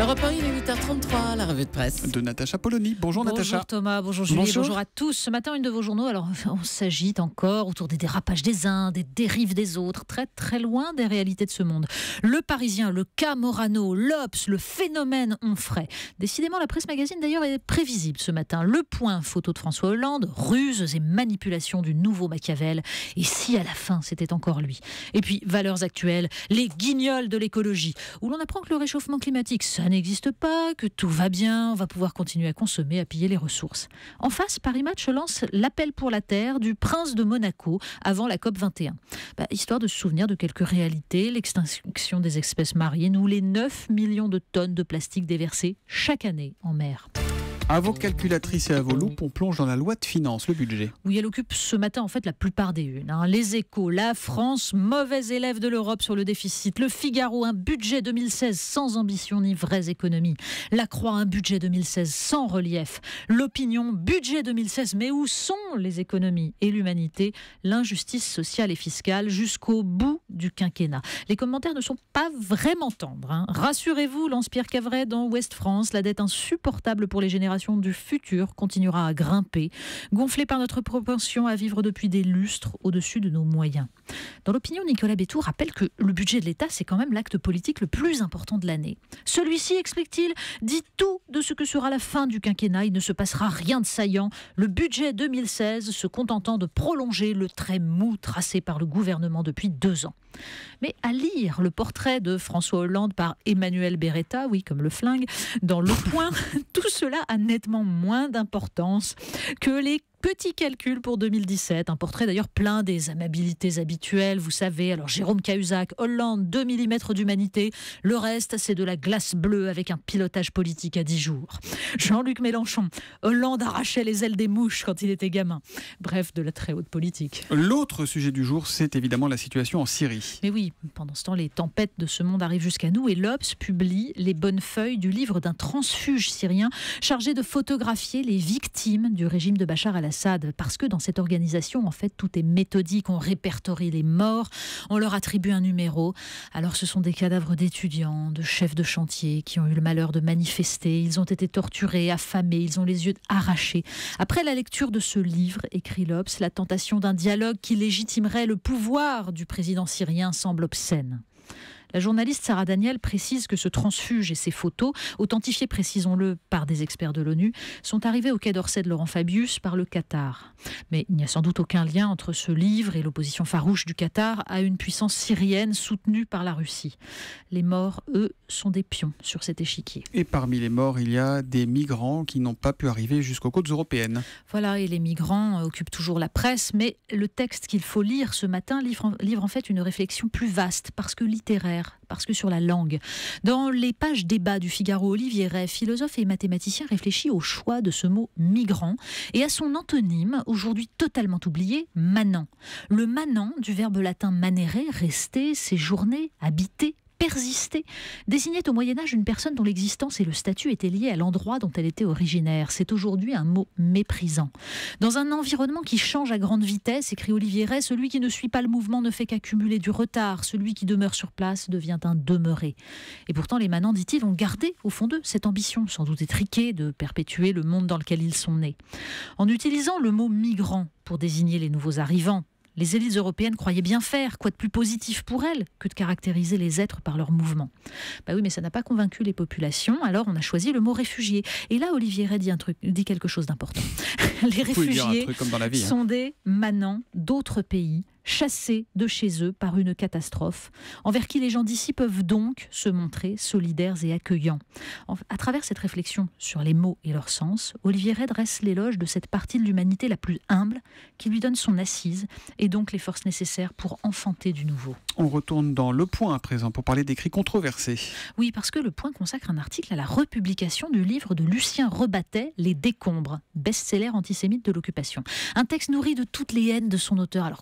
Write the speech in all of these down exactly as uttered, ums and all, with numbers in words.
Europe un, il est huit heures trente-trois, la revue de presse. De Natacha Polony. Bonjour, bonjour Natacha. Bonjour Thomas, bonjour Julie, bonjour. bonjour à tous. Ce matin, une de vos journaux, alors on s'agite encore autour des dérapages des uns, des dérives des autres, très très loin des réalités de ce monde. Le Parisien, le cas Morano, l'Obs, le phénomène Onfray. Décidément, la presse magazine d'ailleurs est prévisible ce matin. Le Point, photo de François Hollande, ruses et manipulations du nouveau Machiavel. Et si à la fin, c'était encore lui. Et puis, valeurs actuelles, les guignols de l'écologie, où l'on apprend que le réchauffement climatique, ça n'existe pas, que tout va bien, on va pouvoir continuer à consommer, à piller les ressources. En face, Paris Match lance l'appel pour la Terre du prince de Monaco avant la COP vingt et un. Bah, histoire de se souvenir de quelques réalités, l'extinction des espèces marines ou les neuf millions de tonnes de plastique déversées chaque année en mer. À vos calculatrices et à vos loupes, on plonge dans la loi de finances, le budget. Oui, elle occupe ce matin en fait la plupart des unes. Hein. Les Échos, la France, mauvais élève de l'Europe sur le déficit. Le Figaro, un budget deux mille seize sans ambition ni vraies économies. La Croix, un budget deux mille seize sans relief. L'Opinion, budget deux mille seize, mais où sont les économies et l'humanité, l'injustice sociale et fiscale jusqu'au bout du quinquennat. Les commentaires ne sont pas vraiment tendres. Hein. Rassurez-vous, lance Pierre Cavret dans Ouest France, la dette insupportable pour les générations du futur continuera à grimper, gonflée par notre propension à vivre depuis des lustres au-dessus de nos moyens. Dans l'Opinion, Nicolas Bétoux rappelle que le budget de l'État, c'est quand même l'acte politique le plus important de l'année. Celui-ci, explique-t-il, dit tout de ce que sera la fin du quinquennat. Il ne se passera rien de saillant. Le budget deux mille seize se contentant de prolonger le trait mou tracé par le gouvernement depuis deux ans. Mais à lire le portrait de François Hollande par Emmanuel Beretta, oui, comme le flingue, dans Le Point, tout cela a nettement moins d'importance que les petit calcul pour deux mille dix-sept, un portrait d'ailleurs plein des amabilités habituelles, vous savez. Alors Jérôme Cahuzac, Hollande, deux millimètres d'humanité, le reste c'est de la glace bleue avec un pilotage politique à dix jours. Jean-Luc Mélenchon, Hollande arrachait les ailes des mouches quand il était gamin. Bref, de la très haute politique. L'autre sujet du jour, c'est évidemment la situation en Syrie. Mais oui, pendant ce temps, les tempêtes de ce monde arrivent jusqu'à nous et l'Obs publie les bonnes feuilles du livre d'un transfuge syrien chargé de photographier les victimes du régime de Bachar al-Assad. Parce que dans cette organisation, en fait, tout est méthodique. On répertorie les morts, on leur attribue un numéro. Alors, ce sont des cadavres d'étudiants, de chefs de chantier qui ont eu le malheur de manifester. Ils ont été torturés, affamés, ils ont les yeux arrachés. Après la lecture de ce livre, écrit l'Obs, la tentation d'un dialogue qui légitimerait le pouvoir du président syrien semble obscène. La journaliste Sarah Daniel précise que ce transfuge et ses photos, authentifiées, précisons-le, par des experts de l'ONU, sont arrivés au Quai d'Orsay de Laurent Fabius par le Qatar. Mais il n'y a sans doute aucun lien entre ce livre et l'opposition farouche du Qatar à une puissance syrienne soutenue par la Russie. Les morts, eux, sont des pions sur cet échiquier. Et parmi les morts, il y a des migrants qui n'ont pas pu arriver jusqu'aux côtes européennes. Voilà, et les migrants occupent toujours la presse, mais le texte qu'il faut lire ce matin livre, livre en fait une réflexion plus vaste, parce que littéraire, parce que sur la langue. Dans les pages débat du Figaro, Olivier Rey, philosophe et mathématicien, réfléchit au choix de ce mot migrant et à son antonyme, aujourd'hui totalement oublié, manant. Le manant du verbe latin manere, rester, séjourner, habiter, persister, désignait au Moyen-Âge une personne dont l'existence et le statut étaient liés à l'endroit dont elle était originaire. C'est aujourd'hui un mot méprisant. Dans un environnement qui change à grande vitesse, écrit Olivier Rey, celui qui ne suit pas le mouvement ne fait qu'accumuler du retard. Celui qui demeure sur place devient un demeuré. Et pourtant, les manants, dit-il, ont gardé au fond d'eux cette ambition, sans doute étriquée, de perpétuer le monde dans lequel ils sont nés. En utilisant le mot migrant pour désigner les nouveaux arrivants, les élites européennes croyaient bien faire, quoi de plus positif pour elles que de caractériser les êtres par leur mouvement. Bah oui, mais ça n'a pas convaincu les populations, alors on a choisi le mot réfugié. Et là, Olivier Rey dit, un truc, dit quelque chose d'important. Les réfugiés vie, sont hein. des manants d'autres pays, chassés de chez eux par une catastrophe, envers qui les gens d'ici peuvent donc se montrer solidaires et accueillants. À travers cette réflexion sur les mots et leur sens, Olivier Rey dresse l'éloge de cette partie de l'humanité la plus humble, qui lui donne son assise et donc les forces nécessaires pour enfanter du nouveau. On retourne dans Le Point à présent pour parler d'écrits controversés. Oui, parce que Le Point consacre un article à la republication du livre de Lucien Rebattet, Les Décombres, best-seller antisémite de l'occupation. Un texte nourri de toutes les haines de son auteur, alors contre la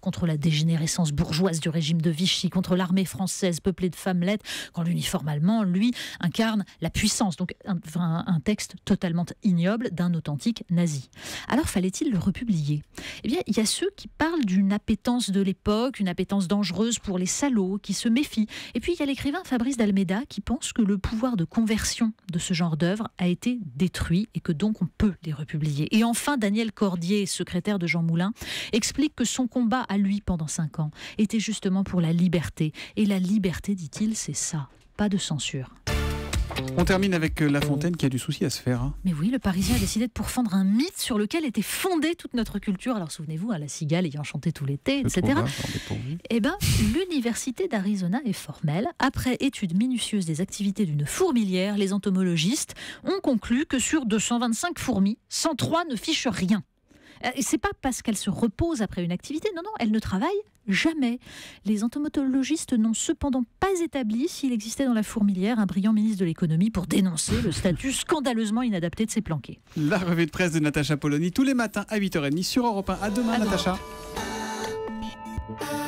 dégénérescence bourgeoise du régime de Vichy, contre l'armée française peuplée de femmes-lettres, quand l'uniforme allemand, lui, incarne la puissance. Donc un, un, un texte totalement ignoble d'un authentique nazi. Alors fallait-il le republier ? Eh bien, il y a ceux qui parlent d'une appétence de l'époque, une appétence dangereuse pour les salauds, qui se méfient. Et puis il y a l'écrivain Fabrice d'Almeida qui pense que le pouvoir de conversion de ce genre d'œuvre a été détruit et que donc on peut les republier. Et enfin, Daniel Cordier, secrétaire de Jean Moulin, explique que son combat à lui pendant cinq ans était justement pour la liberté. Et la liberté, dit-il, c'est ça, pas de censure. On termine avec La Fontaine qui a du souci à se faire. Hein. Mais oui, le Parisien a décidé de pourfendre un mythe sur lequel était fondée toute notre culture. Alors souvenez-vous, à la cigale ayant chanté tout l'été, et cetera. Eh bien, l'université d'Arizona est formelle. Après étude minutieuse des activités d'une fourmilière, les entomologistes ont conclu que sur deux cent vingt-cinq fourmis, cent trois ne fichent rien. Et c'est pas parce qu'elles se reposent après une activité, non, non, elles ne travaillent jamais. Les entomologistes n'ont cependant pas établi s'il existait dans la fourmilière un brillant ministre de l'économie pour dénoncer le statut scandaleusement inadapté de ces planqués. La revue de presse de Natacha Polony tous les matins à huit heures trente sur Europe un. À demain, à Natacha. Demain.